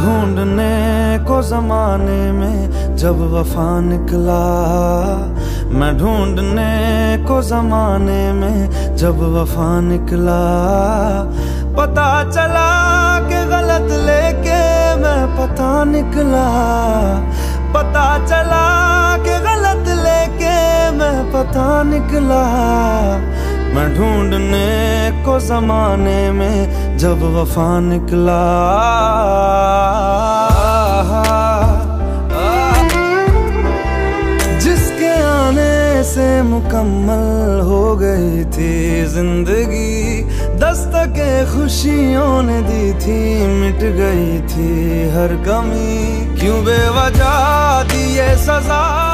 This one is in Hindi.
ढूंढने को जमाने में जब वफा निकला, मैं ढूंढने को जमाने में जब वफा निकला। पता चला कि गलत लेके मैं पता निकला, पता चला कि गलत लेके मैं पता निकला। मैं ढूंढने को जमाने में जब वफा निकला। जिसके आने से मुकम्मल हो गई थी जिंदगी, दस्तके खुशियों ने दी थी, मिट गई थी हर कमी। क्यों बेवजह दी ये सजा।